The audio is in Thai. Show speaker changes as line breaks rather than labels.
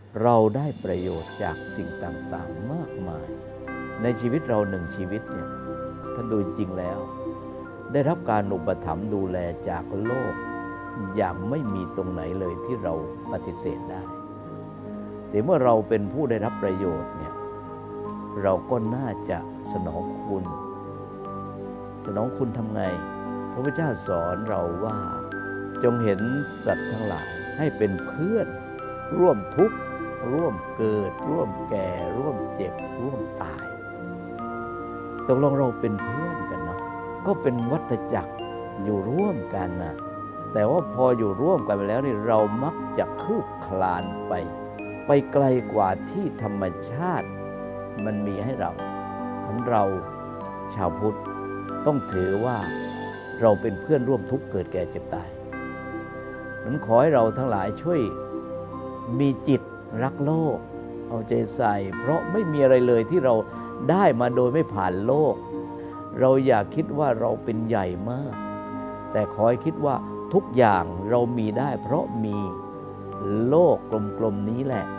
เราได้ประโยชน์จากสิ่งต่างๆมากมายในชีวิตเราหนึ่งชีวิตเนี่ยท่านดูจริงแล้วได้รับการอุปถัมภ์ดูแลจากโลกอย่างไม่มีตรงไหนเลยที่เราปฏิเสธได้แต่เมื่อเราเป็นผู้ได้รับประโยชน์เนี่ยเราก็น่าจะสนองคุณทำไงพระพุทธเจ้าสอนเราว่าจงเห็นสัตว์ทั้งหลายให้เป็นเพื่อนร่วมทุกข์ร่วมเกิดร่วมแก่ร่วมเจ็บร่วมตายตกลงเราเป็นเพื่อนกันเนาะก็เป็นวัฏจักรอยู่ร่วมกันนะแต่ว่าพออยู่ร่วมกันไปแล้วนี่เรามักจะคืบคลานไปไกลกว่าที่ธรรมชาติมันมีให้เราทั้งเราชาวพุทธต้องถือว่าเราเป็นเพื่อนร่วมทุกข์เกิดแก่เจ็บตายนั้นขอให้เราทั้งหลายช่วยมีจิตรักโลกเอาใจใส่เพราะไม่มีอะไรเลยที่เราได้มาโดยไม่ผ่านโลกเราอย่าคิดว่าเราเป็นใหญ่มากแต่ขอให้คิดว่าทุกอย่างเรามีได้เพราะมีโลกกลมๆนี้แหละ